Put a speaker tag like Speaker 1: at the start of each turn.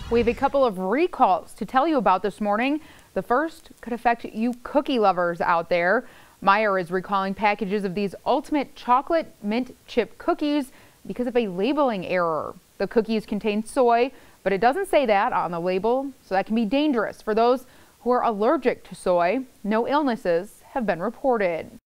Speaker 1: We have a couple of recalls to tell you about this morning. The first could affect you cookie lovers out there. Meijer is recalling packages of these ultimate chocolate mint chip cookies because of a labeling error. The cookies contain soy, but it doesn't say that on the label, so that can be dangerous for those who are allergic to soy. No illnesses have been reported.